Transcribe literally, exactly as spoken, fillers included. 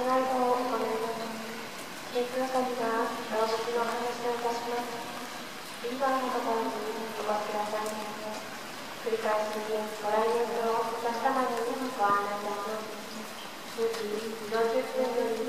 願いを行います。ケーキ係が動物のお話をいたします。リーバーのところにお越しください。繰り返しご来園をお客様にご案内いたします。じゅうじよんじゅっぷんより